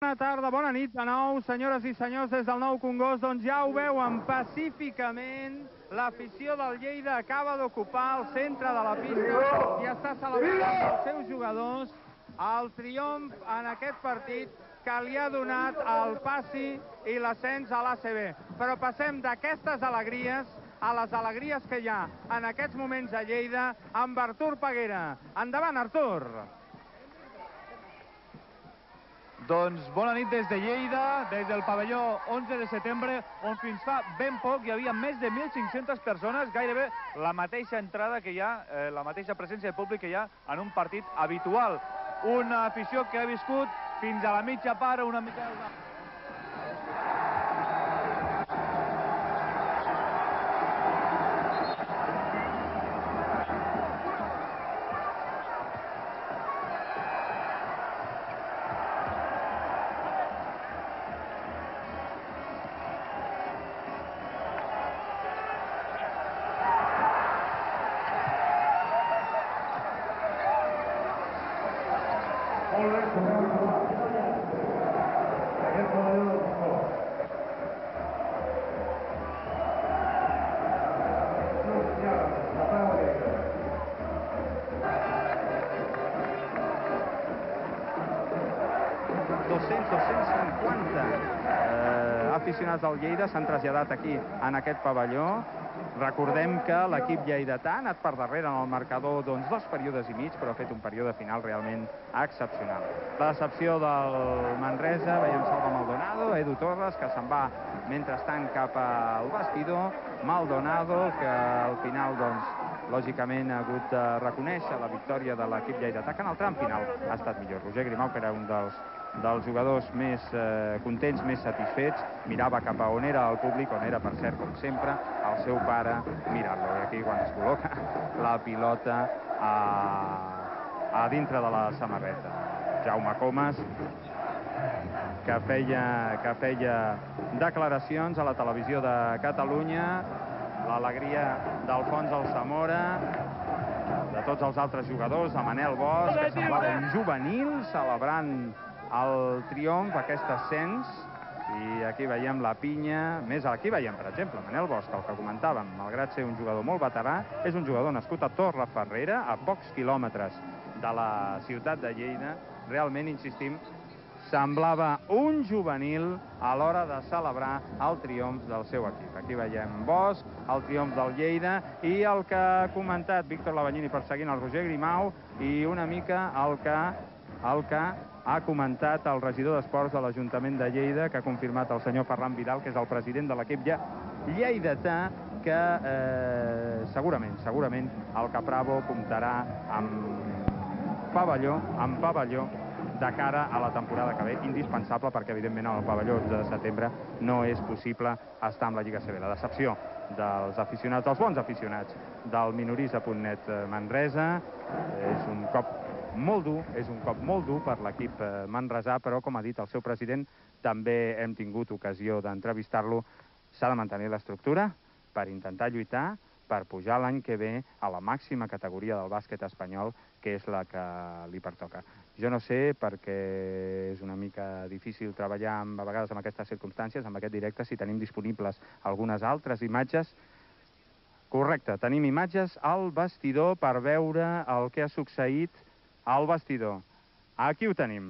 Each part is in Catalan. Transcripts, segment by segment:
Bona tarda, bona nit de nou, senyores i senyors, des del Nou Congost. Doncs ja ho veuen pacíficament, l'afició del Lleida acaba d'ocupar el centre de la pista i està celebrant amb els seus jugadors el triomf en aquest partit que li ha donat el passi i l'ascens a l'ACB. Però passem d'aquestes alegries a les alegries que hi ha en aquests moments a Lleida amb Artur Peguera. Endavant, Artur! Doncs bona nit des de Lleida, des del pavelló 11 de setembre, on fins fa ben poc hi havia més de 1.500 persones, gairebé la mateixa entrada que hi ha, la mateixa presència de públic que hi ha en un partit habitual. Una afició que ha viscut fins a la mitja part, una mica... Aficionats del Lleida s'han traslladat aquí en aquest pavelló. Recordem que l'equip lleidatà ha anat per darrere en el marcador doncs 2 períodes i mig, però ha fet un període final realment excepcional. La decepció del Manresa, veiem Salva Maldonado, Edu Torres, que se'n va mentrestant cap al vestidor. Maldonado, que al final, doncs, lògicament ha hagut de reconèixer la victòria de l'equip lleidatà, que en el tram final ha estat millor. Roger Grimau, que era un dels jugadors més contents, més satisfets, mirava cap a on era el públic, on era, per cert, com sempre, el seu pare mirant-lo. I aquí, quan es col·loca la pilota a dintre de la samarreta. Jaume Comas, que feia declaracions a la televisió de Catalunya, l'alegria d'Alfons Alsamora, de tots els altres jugadors, de Manel Bosch, que semblava un juvenil celebrant el triomf, aquest ascens, i aquí veiem la pinya. Més aquí veiem, per exemple, Manel Bosch, el que comentàvem, malgrat ser un jugador molt veterà, és un jugador nascut a Torreferrera, a pocs quilòmetres de la ciutat de Lleida. Realment, insistim, semblava un juvenil a l'hora de celebrar el triomf del seu equip. Aquí veiem Bosch, el triomf del Lleida, i el que ha comentat Víctor Labanyini perseguint el Roger Grimau, i una mica el que ha comentat el regidor d'Esports de l'Ajuntament de Lleida, que ha confirmat el senyor Ferran Vidal, que és el president de l'equip lleidatà, que segurament el Capravo comptarà amb pavelló de cara a la temporada que ve, indispensable, perquè evidentment al pavelló 11 de setembre no és possible estar amb la Lliga CB. La decepció dels aficionats, dels bons aficionats del Minorisa.net Manresa, és un cop molt dur per l'equip manresà, però, com ha dit el seu president, també hem tingut ocasió d'entrevistar-lo, s'ha de mantenir l'estructura per intentar lluitar per pujar l'any que ve a la màxima categoria del bàsquet espanyol, que és la que li pertoca. Jo no sé, perquè és una mica difícil treballar a vegades en aquestes circumstàncies, en aquest directe, si tenim disponibles algunes altres imatges. Correcte, tenim imatges al vestidor per veure el que ha succeït al vestidor. Aquí ho tenim.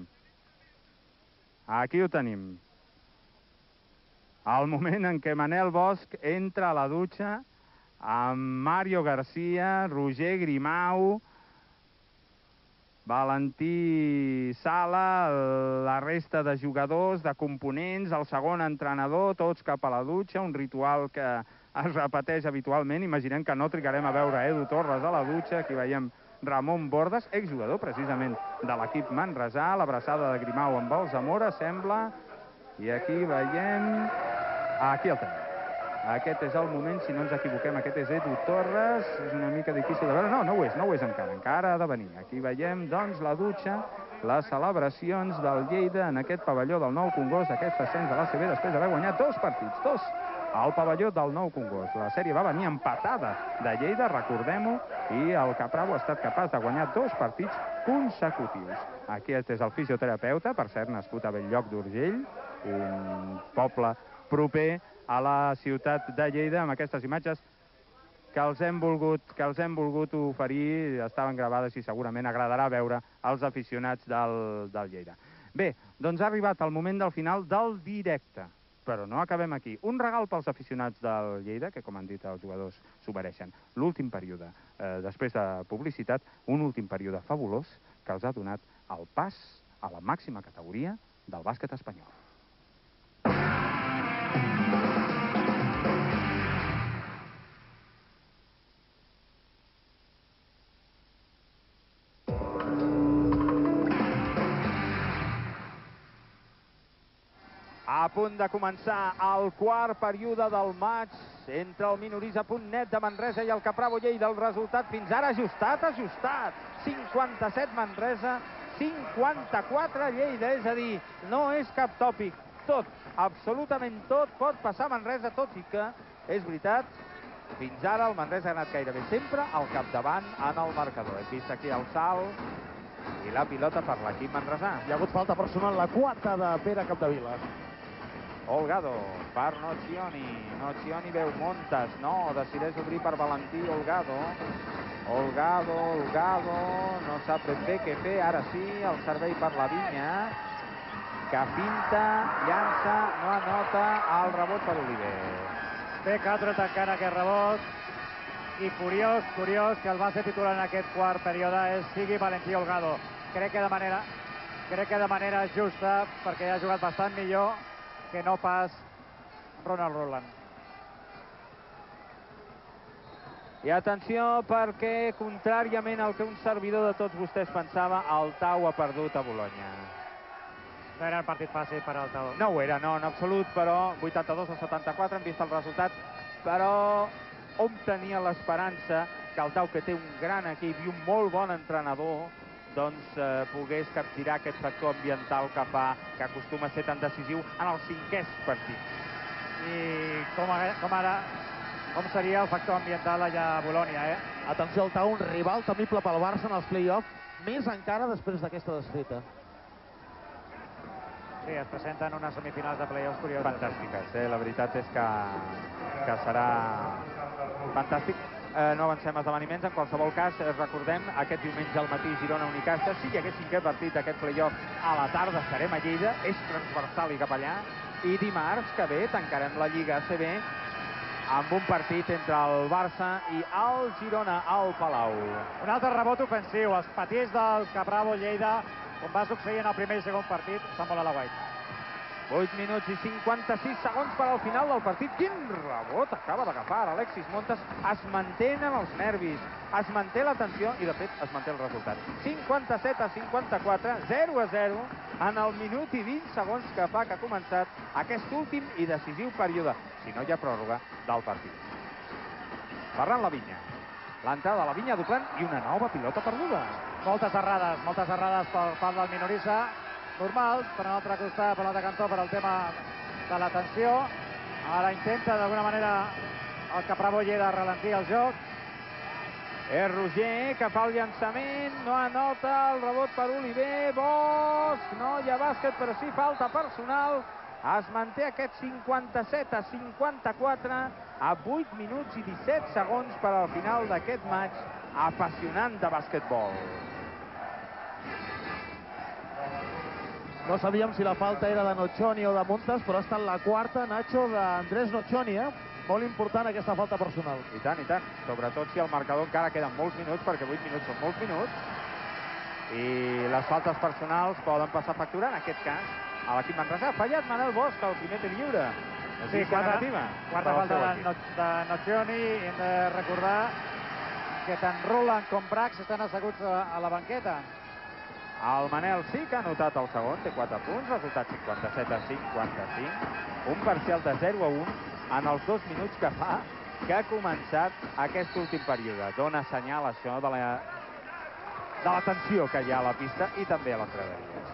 El moment en què Manel Bosch entra a la dutxa amb Mario García, Roger Grimau, Valentí Sala, la resta de jugadors, de components, el segon entrenador, tots cap a la dutxa, un ritual que es repeteix habitualment. Imaginem que no trigarem a veure Edu Torres a la dutxa. Aquí veiem Ramon Bordes, exjugador precisament de l'equip manresà, l'abraçada de Grimau amb el Zamora, sembla, i aquí veiem... Aquí el tenim. Aquest és el moment, si no ens equivoquem, aquest és Edu Torres, és una mica difícil de veure, no ho és encara ha de venir. Aquí veiem, doncs, la dutxa, les celebracions del Lleida en aquest pavelló del Nou Congost, aquest ascens de l'ACB després d'haver guanyat 2 partits, al pavelló del Nou Congost. La sèrie va venir empatada de Lleida, recordem-ho, i el Capravo ha estat capaç de guanyar 2 partits consecutius. Aquest és el fisioterapeuta, per cert, nascut a Bell-lloc d'Urgell, un poble proper a la ciutat de Lleida, amb aquestes imatges que els hem volgut oferir, estaven gravades i segurament agradarà veure als aficionats del Lleida. Bé, doncs ha arribat el moment del final del directe, però no acabem aquí. Un regal pels aficionats del Lleida, que com han dit els jugadors s'ho mereixen. L'últim període, després de publicitat, un últim període fabulós que els ha donat el pas a la màxima categoria del bàsquet espanyol. A punt de començar el quart període del maig entre el Minorisa.net de Manresa i el Caprabo Lleida. El resultat fins ara ajustat. 57 Manresa, 54 Lleida. És a dir, no és cap tòpic. Tot, absolutament tot, pot passar a Manresa, tot i que, és veritat, fins ara el Manresa ha anat gairebé sempre al capdavant en el marcador. Hem vist aquí el salt i la pilota per l'equip manresà. Hi ha hagut falta personal, la quarta de Pere Capdevila. Olgado per Nocioni. Nocioni veu Montes. No, decideix obrir per Valentí Olgado. Olgado. No sap ben bé què fer. Ara sí, el servei per la Vinya, que finta, llança, no anota, el rebot per Oliver. Té Castro tancant aquest rebot. I curiós que el va ser titular en aquest quart període sigui Valentí Olgado. Crec que de manera justa, perquè ha jugat bastant millor que no pas Ronald Roland. I atenció, perquè, contràriament al que un servidor de tots vostès pensava, el Tau ha perdut a Bolonya. No era un partit fàcil per al Tau. No ho era, no, en absolut, però 82-74, hem vist el resultat, però hom tenia l'esperança que el Tau, que té un gran equip i un molt bon entrenador, doncs pogués capgirar aquest factor ambiental que acostuma a ser tan decisiu en els cinquers partits. I com seria el factor ambiental allà a Bolònia, Atenció al Tau, un rival temible pel Barça en els play-offs, més encara després d'aquesta desfeta. Sí, es presenten unes semifinals de play-offs curioses. Fantàstiques, la veritat és que serà fantàstic. No avancem esdeveniments, en qualsevol cas, recordem, aquest diumenge al matí Girona-Unicasa, si hi hagués cinquè partit d'aquest play-off a la tarda estarem a Lleida, és transversal i cap allà, i dimarts que ve tancarem la Lliga ACB amb un partit entre el Barça i el Girona al Palau. Un altre rebot ofensiu, els patirs del Caprabo Lleida, com va succeir en el primer i segon partit, estan molt a la guaita. 8 minuts i 56 segons per al final del partit. Quin rebot acaba d'agafar Alexis Montes. Es mantenen els nervis, es manté la tensió i, de fet, es manté el resultat. 57-54, 0-0 en el minut i 20 segons que fa que ha començat aquest últim i decisiu període, si no hi ha pròrroga, del partit. Ferran Lavinya. L'entrada de Lavinya doblant i una nova pilota perduda. Moltes errades per part del Minorisa. Normal, per un altre costat, per l'altre cantó, per al tema de la tensió. Ara intenta, d'alguna manera, el Caprabo Lleida ralentir el joc. És Roger, que fa el llançament, no anota, el rebot per Oliver, Bosch, no hi ha bàsquet, però sí falta personal. Es manté aquest 57-54 a 8 minuts i 17 segons per al final d'aquest maig apassionant de bàsquetbol. No sabíem si la falta era de Nocioni o de Montes, però ha estat la quarta, Nacho, d'Andrés Nocioni, Molt important aquesta falta personal. I tant, i tant. Sobretot si el marcador encara queden molts minuts, perquè 8 minuts són molts minuts. I les faltes personals poden passar factura, en aquest cas, a l'equip manresà. Ha fallat Manel Bosch, el primer tir lliure. Sí, quarta falta de Nocioni. Hem de recordar que tant Roland com Brax estan asseguts a la banqueta. El Manel sí que ha anotat el segon, té 4 punts, resultat 57-55. Un parcial de 0-1 en els 2 minuts que fa que ha començat aquest últim període. Dona senyal això de la tensió que hi ha a la pista i també a les graderies.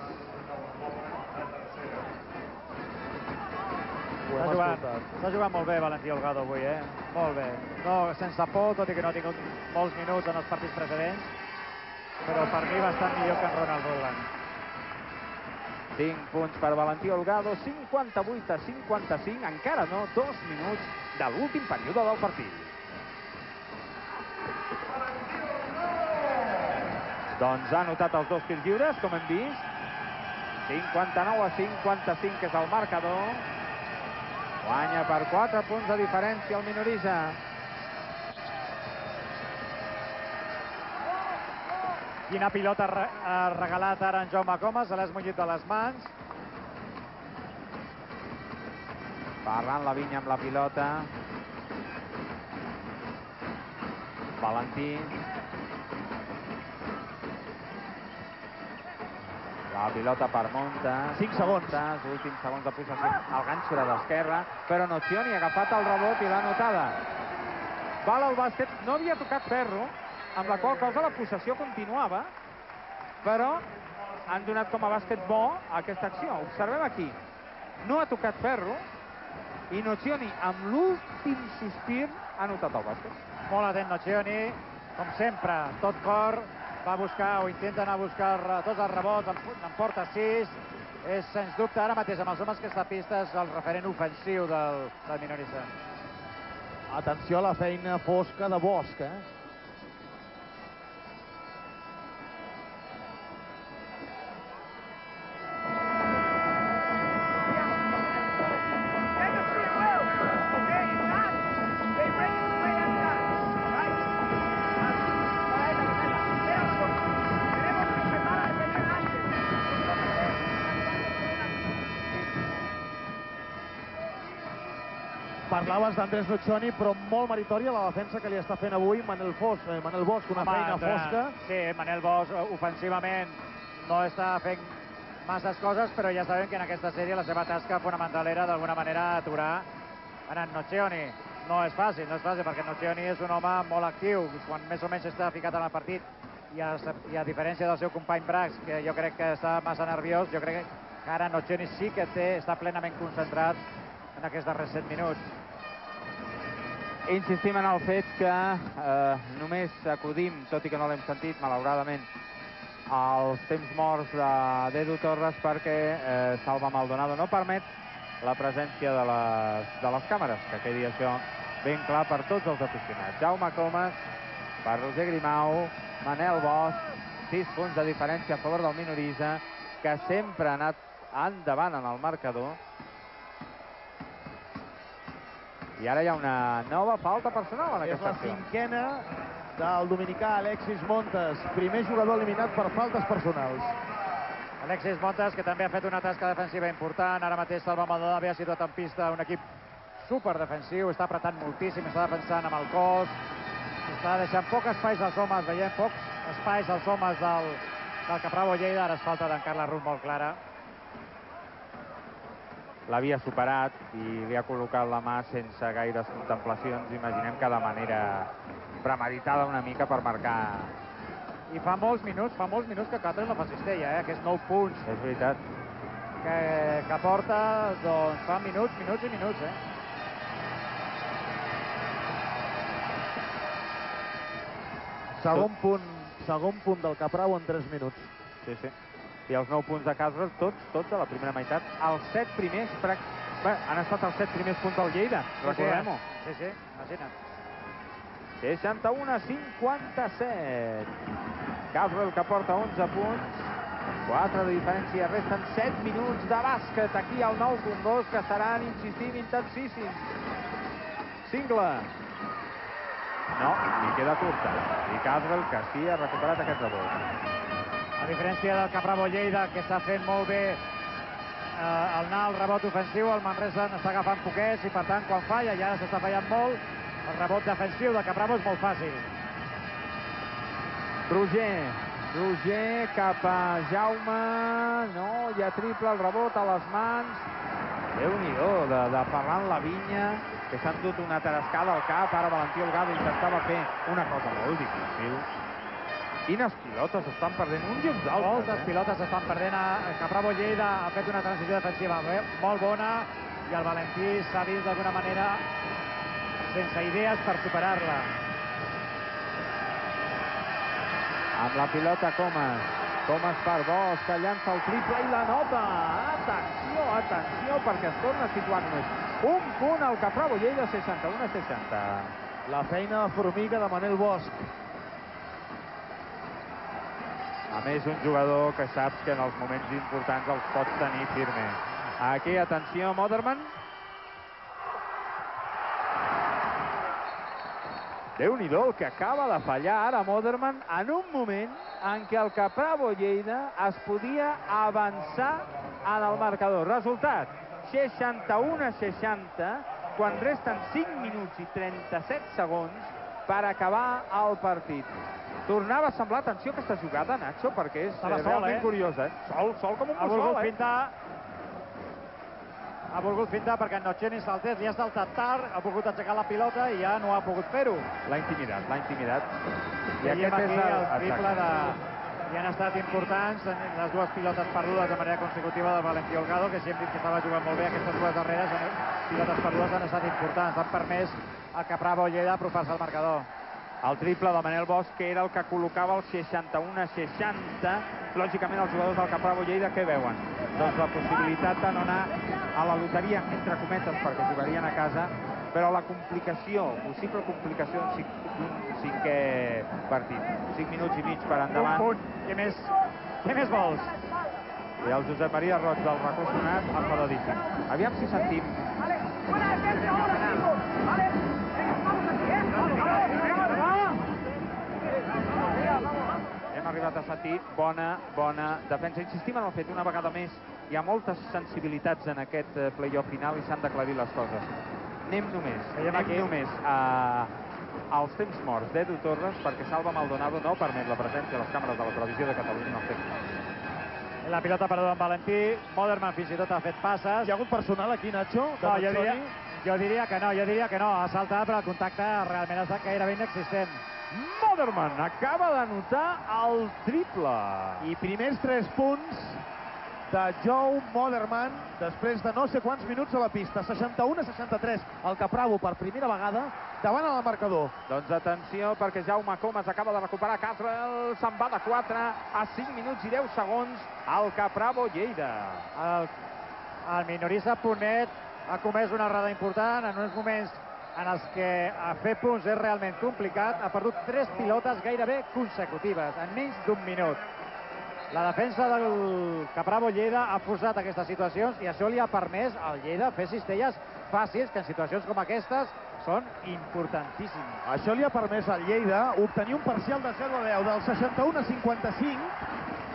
Està jugant molt bé Valentí Olgado avui, Molt bé. No, sense por, tot i que no ha tingut molts minuts en els partits precedents. però per mi bastant millor que en Ronald Boland. 5 punts per Valentí Holgado, 58-55, encara no, 2 minuts de l'últim període del partit. Doncs ha anotat els 2 tirs lliures, com hem vist. 59-55, que és el marcador. Guanya per 4 punts de diferència el Minorisa. Quina pilota ha regalat ara en Jaume Comas, se l'ha esmunyit de les mans. Ferran Lavinya amb la pilota. Valentí. La pilota per Montes. 5 segons. Montes, últims segons de possessió. El ganxo era d'esquerra, però Nocioni ha agafat el rebot i l'ha anotada. Val al bàsquet, no havia tocat ferro, amb la qual cosa la possessió continuava, però han donat com a bàsquet bo aquesta acció. Observem aquí. No ha tocat ferro i Nocioni, amb l'últim sospir, ha anotat el bàsquet. Molt atent Nocioni, com sempre, tot cor, va buscar o intenta anar a buscar tots els rebots, en porta 6. És, sens dubte, ara mateix amb els homes que està a pista, és el referent ofensiu del Minorisa. Atenció a la feina fosca de Bosch, Parlaves d'Andrés Nocioni, però molt meritòria la defensa que li està fent avui Manel Bosch, una feina fosca. Sí, Manel Bosch ofensivament no està fent masses coses, però ja sabem que en aquesta sèrie la seva tasca fonamental era d'alguna manera aturar en Nocioni. No és fàcil, perquè Nocioni és un home molt actiu, quan més o menys està ficat en el partit, i a diferència del seu company Brax, que jo crec que està massa nerviós, jo crec que ara Nocioni sí que està plenament concentrat en aquests darrers 7 minuts. Insistim en el fet que només acudim, tot i que no l'hem sentit, malauradament, als temps morts d'Edu Torres perquè Salva Maldonado no permet la presència de les càmeres, que quedi això ben clar per tots els aficionats. Jaume Comas, per Roger Grimau, Manel Bosch, 6 punts de diferència a favor del Minorisa, que sempre ha anat endavant en el marcador. I ara hi ha una nova falta personal en aquesta acció. És la 5a del dominicà Alexis Montes, primer jugador eliminat per faltes personals. Alexis Montes, que també ha fet una tasca defensiva important. Ara mateix Salva Maldonado havia situat en pista un equip superdefensiu, està apretant moltíssim, està defensant amb el cos, està deixant poc espais als homes, veiem pocs espais als homes del Caprabo Lleida. Ara és falta d'en Carles Rull molt clara. L'havia superat i li ha col·locat la mà sense gaires contemplacions, imaginem que de manera premeditada una mica per marcar. I fa molts minuts que Catres no fa cistella, aquests 9 punts. És veritat. Que porta, doncs, fa minuts i minuts, Segon punt del Caprabo en 3 minuts. Sí. I els 9 punts de Casres, tots a la primera meitat. Els 7 primers, han estat els 7 primers punts del Lleida, recordem-ho. Sí, imagina't. 61-57. Casrel, que porta 11 punts. 4 de diferència, resten 7 minuts de bàsquet. Aquí al 9.2, que seran, insistim, intensíssims. Cingle. No, li queda curta. I Casrel, que sí, ha recuperat aquest rebot. A diferència del Caprabo Lleida, que està fent molt bé el anar al rebot ofensiu, el Manresa n'està agafant poquets i, per tant, quan falla, ja s'està fallant molt, el rebot defensiu de Caprabo és molt fàcil. Roger cap a Jaume. No, hi ha triple, el rebot a les mans. Déu-n'hi-do, de Ferran Lavinya, que s'ha endut una tarascada al cap. Ara Valentí Holgado intentava fer una cosa molt difícil. Quines pilotes estan perdent uns i uns altres. Moltes pilotes estan perdent. El Caprabo Lleida ha fet una transició defensiva molt bona i el Valentí s'ha vist d'alguna manera sense idees per superar-la. Amb la pilota Comas. Comas per Bosch, que llança el triple i la nota. Atenció, atenció, perquè es torna a situar només un punt al Caprabo Lleida, 61-60. La feina de formiga de Manel Bosch. A més, un jugador que saps que en els moments importants els pots tenir firme. Aquí, atenció, Moderman. Déu-n'hi-do el que acaba de fallar ara Moderman en un moment en què el Caprabo Lleida es podia avançar en el marcador. Resultat, 61-60, quan resten 5 minuts i 37 segons per acabar el partit. Tornava a semblar, atenció, aquesta jugada, Nacho, perquè és realment curiosa. Sol com un mussol, Ha volgut fintar perquè en Noceni saltés, li ha saltat tard, ha volgut aixecar la pilota i ja no ha pogut fer-ho. L'ha intimidat. I aquest és el triple de... I han estat importants les dues pilotes perdudes de manera consecutiva del Valentí Holgado, que si hem dit que estava jugant molt bé, aquestes dues darreres pilotes perdudes han estat importants, han permès al Caprabo Lleida apropar-se al marcador. El triple de Manel Bosch, que era el que col·locava el 61-60. Lògicament, els jugadors del Caprabo Lleida, què veuen? Doncs la possibilitat de no anar a la loteria, entre cometes, perquè jugarien a casa, però la complicació, possible complicació d'un cinquè partit. 5 minuts i mig per endavant. Un punt. Què més vols? I el Josep Maria Roig del Racó Sonat, enfadadíssim. Aviam si sentim. Hem arribat a sentir bona defensa. Insistim en el fet, una vegada més, hi ha moltes sensibilitats en aquest play-off final i s'han d'aclarir les coses. Anem només als temps morts d'Edu Torres, perquè Salva Maldonado no permet la presència de les càmeres de la televisió de Catalunya en els temps morts. La pilota perduda en Valentí, Moderman fins i tot ha fet passes. Hi ha algun personal aquí, Nacho? No, jo diria que no, ha saltat, però el contacte realment ha estat gairebé inexistent. Moderman acaba d'anotar el triple. I primers 3 punts de Joe Moderman després de no sé quants minuts a la pista. 61-63, el Caprabo per primera vegada davant el marcador. Doncs atenció, perquè Jaume Comas acaba de recuperar Caswell, se'n va de 4 a 5 minuts i 10 segons al Caprabo Lleida. El minorista Ponet ha comès una errada important en uns moments en els que fer punts és realment complicat. Ha perdut 3 pilotes gairebé consecutives en menys d'un minut. La defensa del Caprabo Lleida ha forçat aquestes situacions i això li ha permès al Lleida fer cistelles fàcils, que en situacions com aquestes són importantíssimes. Això li ha permès al Lleida obtenir un parcial de 0-10 del 61-55.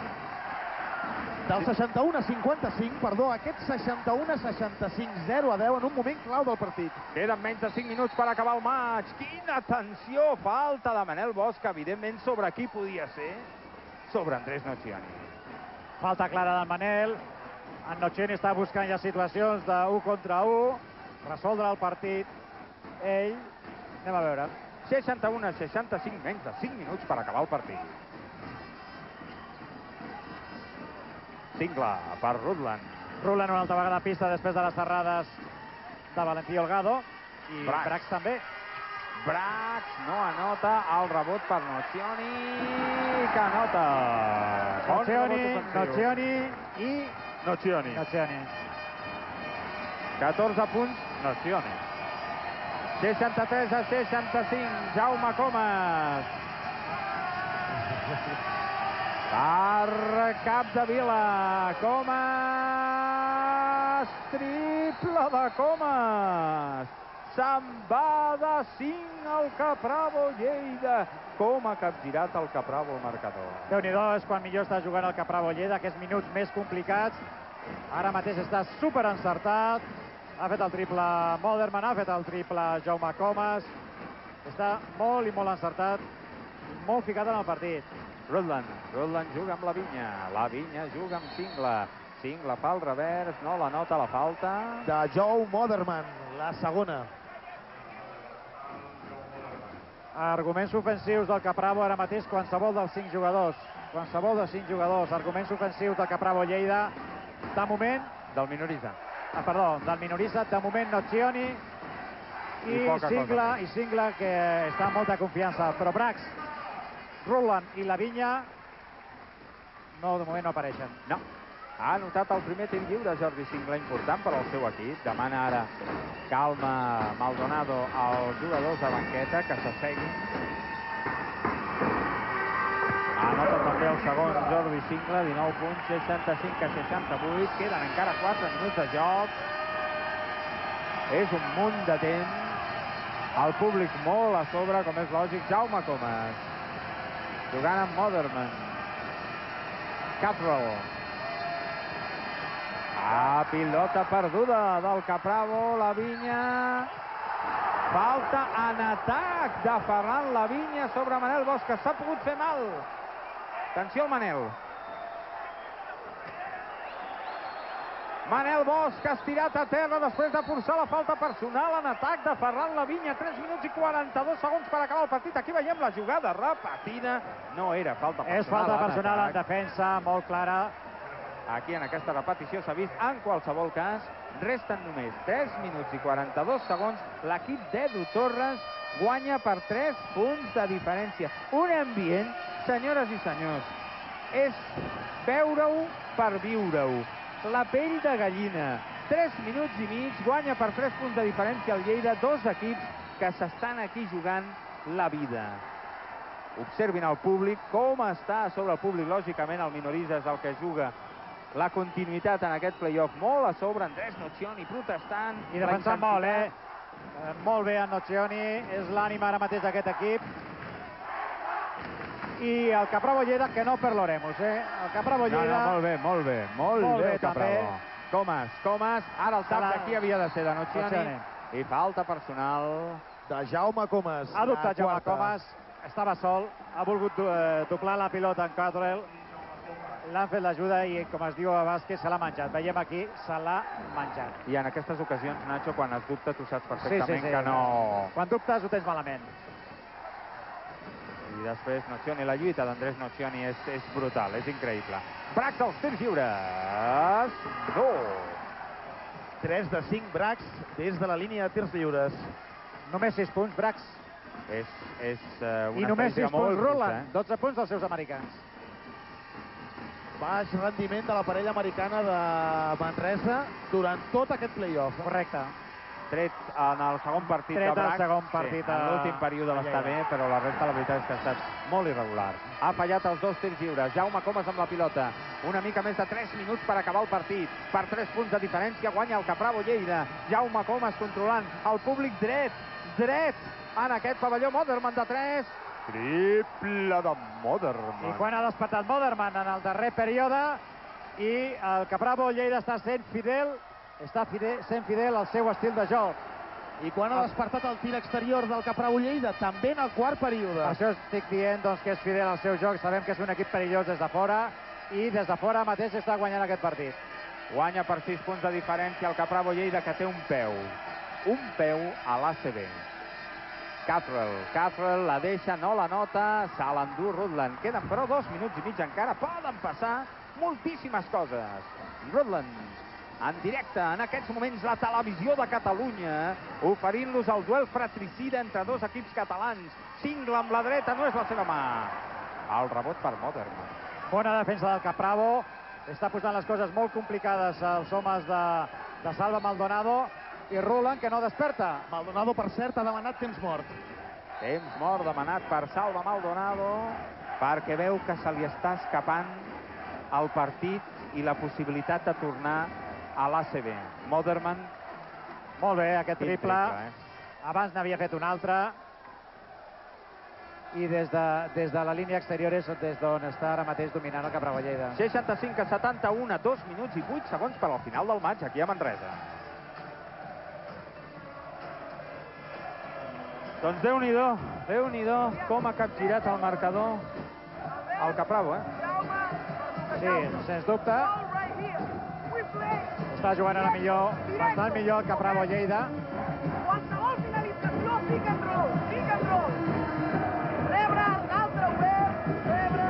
Del 61-55, perdó, aquest 61-65, 0-10 en un moment clau del partit. Queden menys de 5 minuts per acabar el maig. Quina tensió! Falta de Manel Bosch, evidentment sobre qui podia ser? Sobre Andrés Nocioni. Falta clara del Manel. En Nocioni està buscant ja situacions de 1 contra 1. Resoldre el partit ell. Anem a veure. 61-65, menys de 5 minuts per acabar el partit. Cingle per Rutland. Rutland una altra vegada a pista després de les serrades de Valentí Holgado. I Brax també. Brax no anota, el rebot per Nocioni, que anota. Nocioni i... Nocioni. 14 punts, Nocioni. 63-65, Jaume Comas. Per Capdevila, Comas, triple de Comas. Se'n va de 5 al Caprabo Lleida. Com ha capgirat el Caprabo al marcador. Déu-n'hi-do, és quan millor està jugant el Caprabo Lleida, aquests minuts més complicats. Ara mateix està super encertat. Ha fet el triple Moderman, ha fet el triple Jaume Comas. Està molt i molt encertat, molt ficat en el partit. Rutland juga amb la Vinya juga amb Cingle fa el revers, no la nota la falta. De Joe Moderman, la segona. Arguments ofensius del Caprabo ara mateix, qualsevol dels 5 jugadors. Arguments ofensius del Caprabo Lleida. De moment... Del Minorisa. Del Minorisa, de moment Nocioni i Cingle, que està amb molta confiança. Però Brax Rutland i Lavinya no, de moment no apareixen. No. Ha anotat el primer tir lliure Jordi Singla, important per al seu equip. Demana ara calma Maldonado als jugadors de banqueta que s'asseguin. Anota també el segon Jordi Singla, 19 punts, 65-68. Queden encara 4 minuts de joc. És un munt de temps. El públic molt a sobre, com és lògic. Jaume Comas, jugant amb Moderman. Capravo. Pilota perduda del Capravo, Lavinya. Falta en atac de Ferran Lavinya sobre Manel Bosch, que s'ha pogut fer mal. Atenció al Manel. Manel Bosch ha estirat a terra després de forçar la falta personal en atac de Ferran Lavinya. 3 minuts i 42 segons per acabar el partit. Aquí veiem la jugada repetida. No era falta personal. És falta personal en defensa, molt clara. Aquí en aquesta repetició s'ha vist. En qualsevol cas, resten només 3 minuts i 42 segons. L'equip d'Edu Torres guanya per 3 punts de diferència. Un ambient, senyores i senyors, és veure-ho per viure-ho. La pell de gallina. 3 minuts i mig, guanya per 3 punts de diferència el Lleida. Dos equips que s'estan aquí jugant la vida. Observin el públic, com està sobre el públic. Lògicament, el Minorisa és el que juga la continuïtat en aquest playoff. Molt a sobre, Andrés Nocioni protestant. I defensant molt, molt bé en Nocioni. És l'ànima ara mateix d'aquest equip. I el Capravo Lleida, que no per l'Oremus, El Capravo Lleida... No, molt bé el Capravo. Comas, ara el tap d'aquí havia de ser de Nocioni. I falta personal de Jaume Comas. Ha dubtat Jaume Comas, estava sol, ha volgut doblar la pilota en Cottrell. L'han fet l'ajuda i, com es diu a bàsquet, se l'ha menjat. Veiem aquí, se l'ha menjat. I en aquestes ocasions, Nacho, quan es dubta, tu saps perfectament que no... Quan dubtes ho tens malament. I després Nocioni, la lluita d'Andrés Nocioni és brutal, és increïble. Bracs als tirs lliures. 3 de 5 Bracs des de la línia de tirs lliures. Només 6 punts, Bracs. És I només 6 punts Rutland, 12 punts dels seus americans. Baix rendiment de la parella americana de Manresa durant tot aquest playoff. Correcte. Tret en el segon partit de Bracs. En l'últim període està bé, però la resta la veritat és que ha estat molt irregular. Ha fallat els 2 tirs lliures. Jaume Comas amb la pilota. Una mica més de 3 minuts per acabar el partit. Per 3 punts de diferència guanya el Capravo Lleida. Jaume Comas controlant el públic dret en aquest pavelló. Moderman de 3. Triple de Moderman. I quan ha despertat Moderman en el darrer període i el Capravo Lleida està sent fidel al seu estil de joc. I quan ha despertat el tir exterior del Capravo Lleida, també en el quart període. Per això estic dient que és fidel al seu joc. Sabem que és un equip perillós des de fora i des de fora mateix està guanyant aquest partit. Guanya per 6 punts de diferència el Capravo Lleida, que té un peu a l'ACB. Cottrell la deixa, no la nota, se l'endú Rutland. Queden però 2 minuts i mig encara, poden passar moltíssimes coses. Rutland, en directe, en aquests moments, la televisió de Catalunya, oferint-los el duel fratricida entre dos equips catalans. Singla amb la dreta, no és la seva mà. El rebot per Moderman. Bona defensa del Capravo, està posant les coses molt complicades als homes de Salva Maldonado. I Rutland, que no desperta. Maldonado, per cert, ha demanat temps mort. Temps mort demanat per Salva Maldonado, perquè veu que se li està escapant el partit i la possibilitat de tornar a l'ACB. Moderman. Molt bé, aquest triple. Abans n'havia fet un altre. I des de la línia exterior és des d'on està ara mateix dominant el Capravo Lleida. 65-71, 2 minuts i 8 segons per al final del maig aquí a Manresa. Doncs Déu-n'hi-do com ha capgirat el marcador el Capravo, Sí, sens dubte. Està jugant ara bastant millor el Capravo Lleida. Qualsevol finalització, pick and roll. Rebre, l'altre obert, rebre.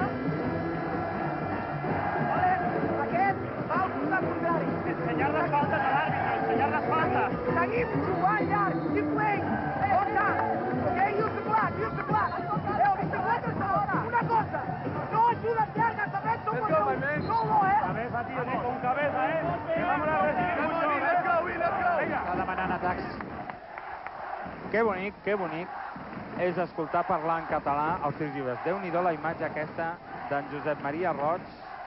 Aquest va al costat contrari. Ensenyar les faltes a l'àrbitre, ensenyar les faltes. Seguim jugant llarg, keep playing. Okay, use the block. Bicicleta segona. Una cosa. con cabeza, que vamos a recibir mucho, Vinga. Està demanant atacs. Que bonic és escoltar parlar en català els tirs lliures. Déu-n'hi-do la imatge aquesta d'en Josep Maria Roig.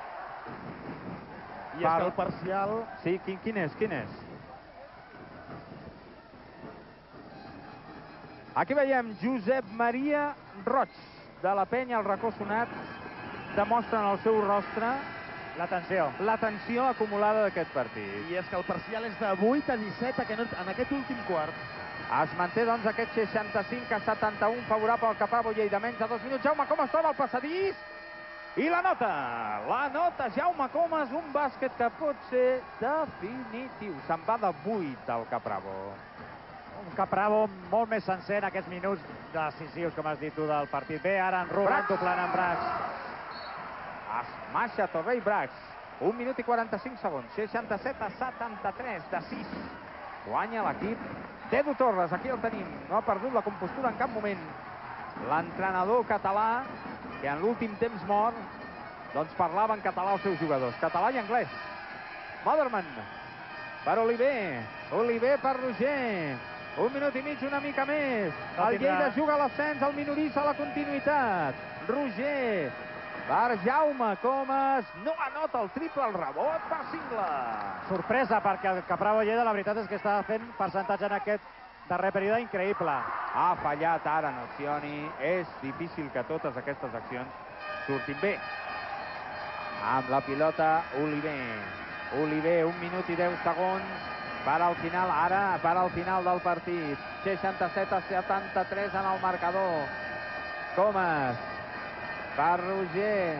I és que el parcial... Sí, quin és? Aquí veiem Josep Maria Roig, de la penya, el racó sonat, demostren al seu rostre la tensió acumulada d'aquest partit. I és que el parcial és de 8 a 17 en aquest últim quart. Es manté, doncs, aquest 65 a 71 favorable al Capravo Lleida, menys de 2 minuts. Jaume Comas troba el passadís i la nota Jaume Comas, un bàsquet que pot ser definitiu. Se'n va de 8 el Capravo. Un Capravo molt més sencer en aquests minuts decisius, com has dit tu, del partit. Bé, ara en Ruben doblant en Brax. Es maixa Torrell Brax. 1 minut i 45 segons. 67 a 73 de 6. Guanya l'equip d'Edu Torres. Aquí el tenim. No ha perdut la compostura en cap moment. L'entrenador català, que en l'últim temps mort, doncs parlava en català als seus jugadors. Català i anglès. Moderman per Oliver. Oliver per Roger. 1 minut i mig, una mica més. El Lleida juga a l'ascens, el Minorissa a la continuïtat. Roger per Jaume Comas. No anota el triple, el rebot per Singla. Sorpresa, perquè el Capravo Lleida la veritat és que està fent percentatge en aquest darrer període increïble. Ha fallat ara Nocioni. És difícil que totes aquestes accions surtin bé. Amb la pilota, Oliver, 1 minut i 10 segons per al final, ara per al final del partit. 67 a 73 en el marcador. Comas per Roger.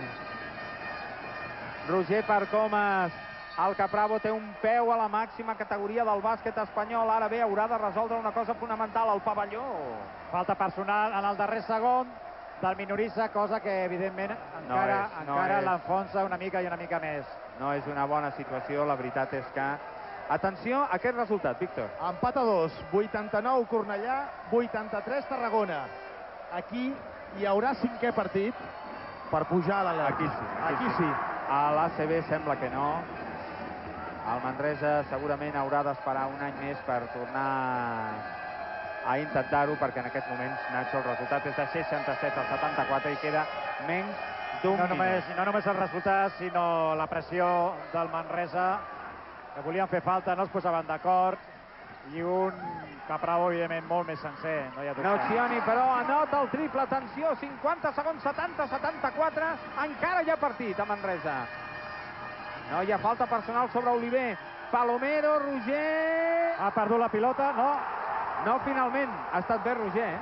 Roger per Comas. El Capravo té un peu a la màxima categoria del bàsquet espanyol. Ara bé, haurà de resoldre una cosa fonamental, el pavelló. Falta personal en el darrer segon del Minorissa, cosa que evidentment encara l'enfonsa una mica i una mica més. No és una bona situació, la veritat és que... Atenció a aquest resultat, Víctor. Empat a 2, 89 Cornellà, 83 Tarragona. Aquí hi haurà 5è partit per pujar a l'Atlètic. Aquí sí. A l'ACB sembla que no. El Manresa segurament haurà d'esperar un any més per tornar a intentar-ho, perquè en aquests moments, Nacho, el resultat és de 67 a 74 i queda menys d'un minut. No només el resultat, sinó la pressió del Manresa, que volien fer falta, no es posaven d'acord, i un Capravo, evidentment, molt més sencer. Nocioni, però, anota el triple. Atenció, 50 segons, 70-74. Encara hi ha partit a Manresa. No hi ha falta personal sobre Oliver. Palomero, Roger... Ha perdut la pilota, no? No, finalment. Ha estat bé Roger,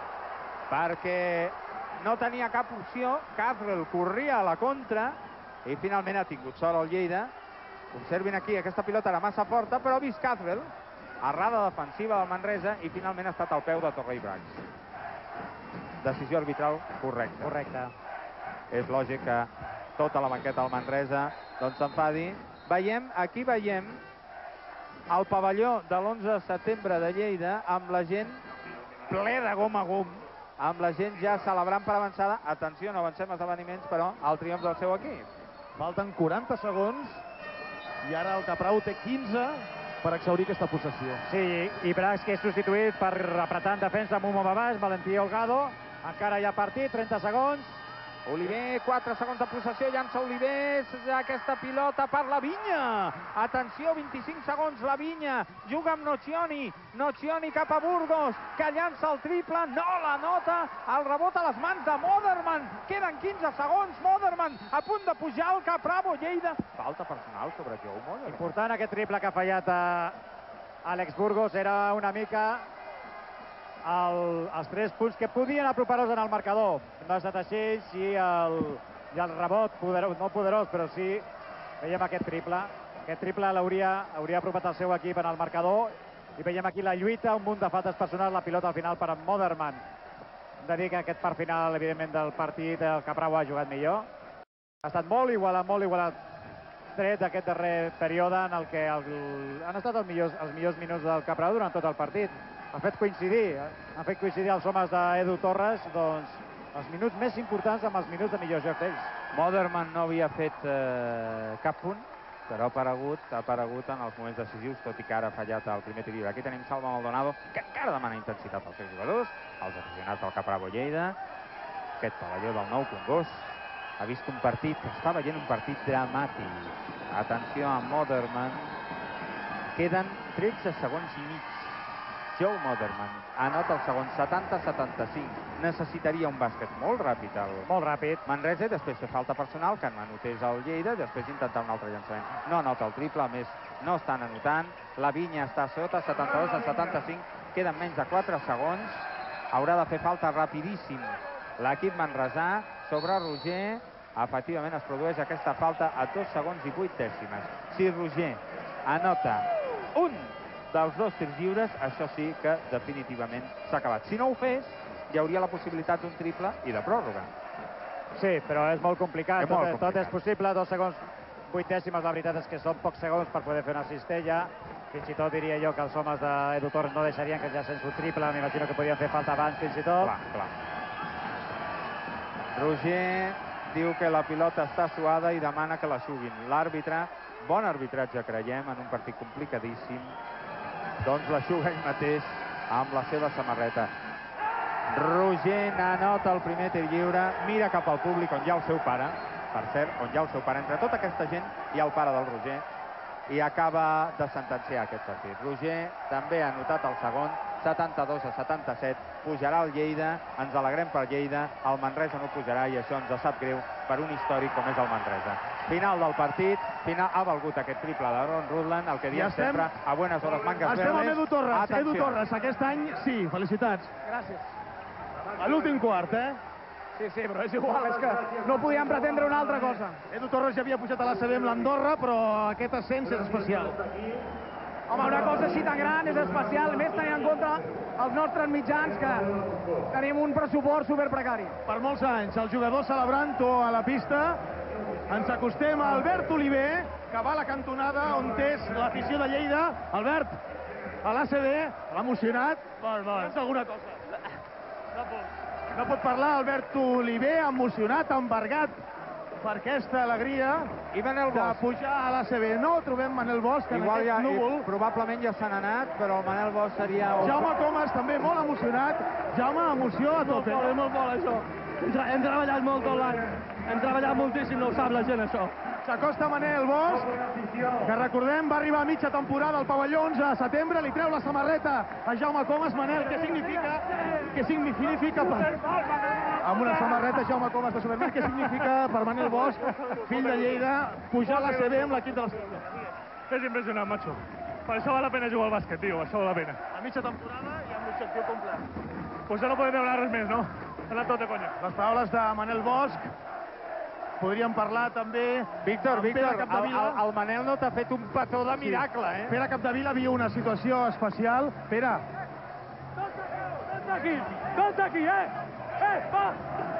perquè no tenia cap opció. Casrell corria a la contra i finalment ha tingut sort el Lleida. Observin aquí, aquesta pilota era massa forta, però ha vist Casrell. Errada defensiva del Manresa i finalment ha estat al peu de Torrell Brax. Decisió arbitral correcta. Correcte. És lògic que tota la banqueta del Manresa doncs s'enfadi. Aquí veiem el pavelló de l'11 de setembre de Lleida amb la gent ple de gom a gom, amb la gent ja celebrant per avançada. Atenció, no avancem els esdeveniments, però el triomf del seu equip. Falten 40 segons i ara el Capravo té 15 per exhaurir aquesta possessió. Sí, i Brax, que és substituït per apretar en defensa amb Mumo Babàs, Valentí Holgado. Encara hi ha partit, 30 segons. Oliver, 4 segons de possessió, llança Oliver, aquesta pilota per la Vinya. Atenció, 25 segons, la Vinya juga amb Nocioni. Nocioni cap a Burgos, que llança el triple, no la nota. El rebot a les mans de Moderman. Queden 15 segons, Moderman a punt de pujar al Capravo Lleida. Falta personal sobre Joe Moderman. Important aquest triple que ha fallat Àlex Burgos, era una mica els 3 punts que podien apropar-los en el marcador. No ha estat així, sí, el rebot, no poderós, però sí, veiem aquest triple. Aquest triple hauria apropat el seu equip en el marcador, i veiem aquí la lluita, un munt de faltes personals, la pilota al final per en Moderman. Hem de dir que aquest part final, evidentment, del partit, el Capravo ha jugat millor. Ha estat molt igualat, tret d'aquest darrer període en el que han estat els millors minuts del Capravo durant tot el partit. Han fet coincidir els homes d'Edu Torres, doncs, els minuts més importants amb els minuts de millor joc d'ells. Moderman no havia fet cap punt però ha aparegut en els moments decisius, tot i que ara ha fallat el primer tir lliure. Aquí tenim Salva Maldonado, que encara demana intensitat als seus jugadors, als aficionats del Capravo Lleida. Aquest pavelló del Nou Congost ha vist un partit, està veient un partit dramàtic. Atenció a Moderman. Queden 13 segons i mig. Joe Moderman anota el segon, 70-75. Necessitaria un bàsquet molt ràpid. Molt ràpid. Manresa, i després fer falta personal, que anotés el Lleida, després intentar un altre llançament. No anota el triple, a més, no estan anotant. La Vinya està sota, 72-75. Queden menys de 4 segons. Haurà de fer falta rapidíssim l'equip manresà sobre Roger. Efectivament es produeix aquesta falta a 2 segons i 8 dècimes. Si Roger anota un dels 2 tirs lliures, això sí que definitivament s'ha acabat. Si no ho fes, hi hauria la possibilitat d'un triple i de pròrroga. Sí, però és molt complicat. És molt complicat. Tot és possible. 2 segons, 8 dècimes. La veritat és que són pocs segons per poder fer una cistella. Fins i tot diria jo que els homes d'Edu Torres no deixarien que ja sents un triple. M'imagino que podien fer falta abans, fins i tot. Clar. Roger diu que la pilota està suada i demana que l'aixuguin. L'àrbitre, bon arbitratge creiem, en un partit complicadíssim, doncs l'aixuga ell mateix amb la seva samarreta. Roger n'anota el primer tir lliure, mira cap al públic on hi ha el seu pare, per cert, on hi ha el seu pare. Entre tota aquesta gent hi ha el pare del Roger i acaba de sentenciar aquest partit. Roger també ha anotat el segon, 72-77, pujarà el Lleida, ens alegrem per Lleida, el Manresa no pujarà i això ens sap greu per un històric com és el Manresa. Final del partit, ha valgut aquest triple d'Aaron Rudland, el que diem sempre, a buenas horas mangas verdes. Estem amb Edu Torres. Edu Torres, aquest any sí, felicitats. Gràcies. A l'últim quart, Sí, però és igual, és que no podíem pretendre una altra cosa. Edu Torres ja havia pujat a l'ACB amb l'Andorra, però aquest ascens és especial. Home, una cosa així tan gran és especial, més tenint en compte els nostres mitjans, que tenim un pressupost superprecari. Per molts anys, el jugador celebrant-ho a la pista. Ens acostem a Albert Oliver, que va a la cantonada on és l'afició de Lleida. Albert, a l'ACB, l'ha emocionat. Tens alguna cosa? No pot parlar Albert Oliver, emocionat, embargat per aquesta alegria I Manel de Bosch. pujar a l'ACB. No trobem Manel Bosch en Igual aquest núvol. probablement ja s'han anat, però el Manel Bosch seria... Jaume Comas també molt emocionat. Jaume, emoció a tope. Molt bo, això. Hem treballat molt tot l'any. Hem treballat moltíssim, no ho sap la gent, això. S'acosta Manel Bosch, que recordem va arribar a mitja temporada al pavelló 11 de setembre, li treu la samarreta a Jaume Comas. Manel, què significa amb una samarreta Jaume Comas de Superman, què significa per Manel Bosch, fill de Lleida, pujar a l'ACB amb l'equip de l'Estrella? És impressionant, macho. Per això val la pena jugar al bàsquet, tio, això val la pena. A mitja temporada i amb l'objectiu complet. Pues ja no podem demanar res més, no? Ha anat tot de conya. Les paraules de Manel Bosch. Podríem parlar també... Víctor, amb Pere Capdevila. el Manel no t'ha fet un petó de miracle, Pere Capdevila viu una situació especial. Pere. Tots aquí, va!